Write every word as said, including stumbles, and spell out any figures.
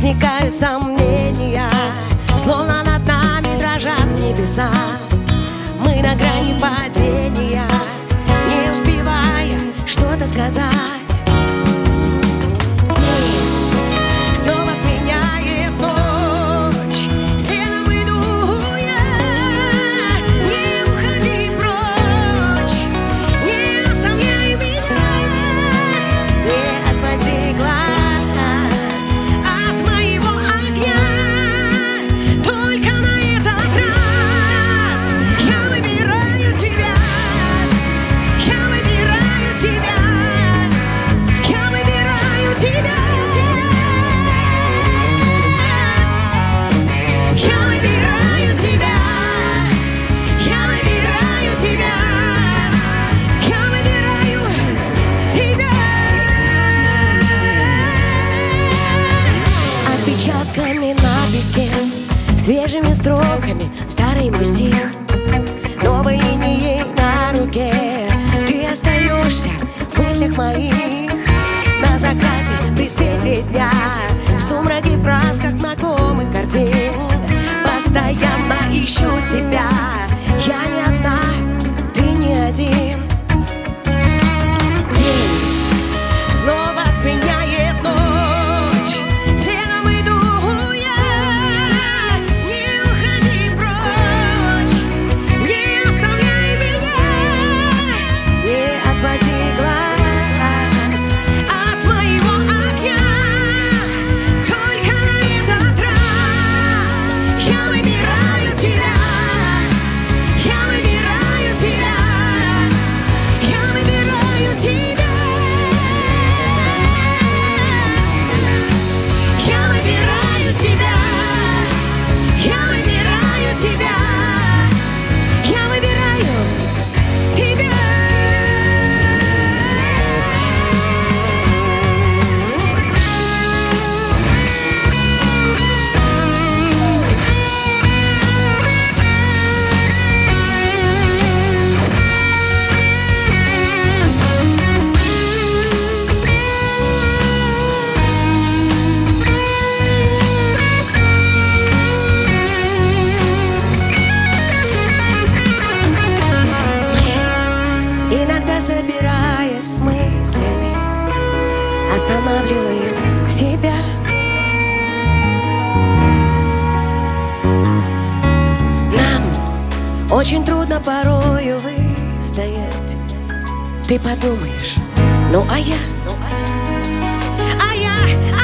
возникают сомнения, словно над нами дрожат небеса. Мы на грани падения, не успевая что-то сказать. День снова сменяет ночь, следом иду я. Не уходи прочь, не оставляй меня, не отводи глаз от моего огня. Только на этот раз я выбираю тебя, я выбираю тебя, я выбираю тебя. Я выбираю тебя, я выбираю тебя, я выбираю тебя. Отпечатками на песке, свежими строками в старый мой стих, новой линией на руке ты остаешься в мыслях моих. На закате при свете дня, в сумраке, в красках знакомых картин, постоянно ищу тебя. Я не одна, ты не один. День снова сменяет ночь, следом иду я. Не уходи прочь, не оставляй меня, не отводи глаз от моего огня. Только на этот раз я выбираю тебя, я выбираю тебя, я выбираю тебя. Я выбираю тебя, я выбираю тебя, я выбираю тебя. Иногда, собираясь с мыслями, останавливаем себя. Нам очень трудно порою выстоять. Ты подумаешь, ну а я, а я,